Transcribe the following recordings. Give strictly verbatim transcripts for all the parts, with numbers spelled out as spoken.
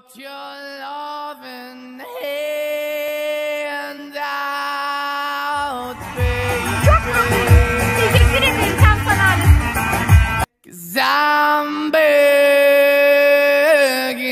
Put your loving hand out, baby. Çok mutluyum. Teşekkür ederim tam sana. 'Cause I'm begging.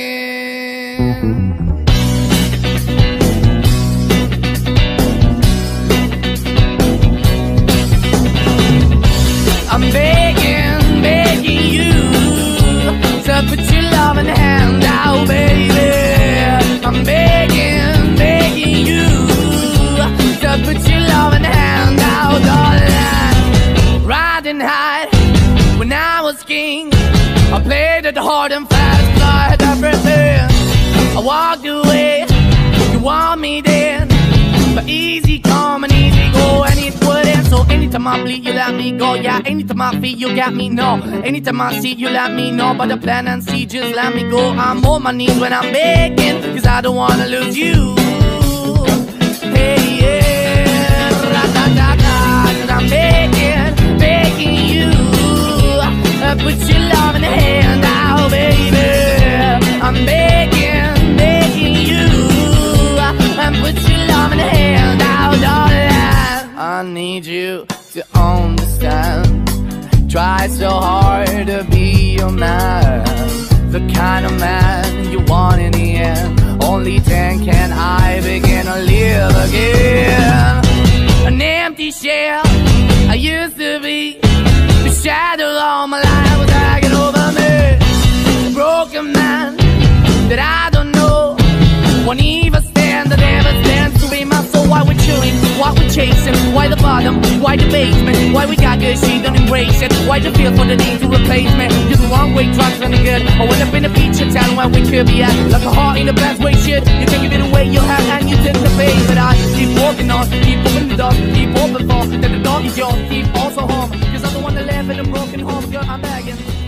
I'm begging, begging you to put your loving hand out, baby. I'm begging, begging you to put your loving hand out, darling. Riding high when I was king, I played it hard and fast, tried everything. I walked away, you want me then, but easy come and easy go, and it wouldn't. So anytime I bleed, you let me go. Yeah, anytime I feel, you got me, no. Anytime I see, you let me know. But the plan and see, just let me go. I'm on my knees when I'm begging, 'cause I don't wanna lose you. Hey, yeah, ra-da-da-da. 'Cause I'm begging, begging you, uh, put your loving hand out, baby. I'm begging, begging you, uh, and put your loving hand out, darling. I need you to understand. Try so hard to be your man, the kind of man you want in the end. Only then can I begin to live again. An empty shell I used to be, the shadow all my life was dragging over me. A broken man that I don't know, won't even stand, that never stands to be my soul. Why we're chilling, why we're chasing, why the bottom, why the basement, why we got good, she don't embrace it. Why the feel for the need to replace me? You're the wrong way, drugs running good. I went up in the feature town where we could be at, like a heart in the best way, shit. You can give it away, you have, and you take the pay. But I keep walking on, keep opening the door, keep open for, that the door is yours, keep also home. 'Cause I'm the one that live in a broken home, girl, I'm begging.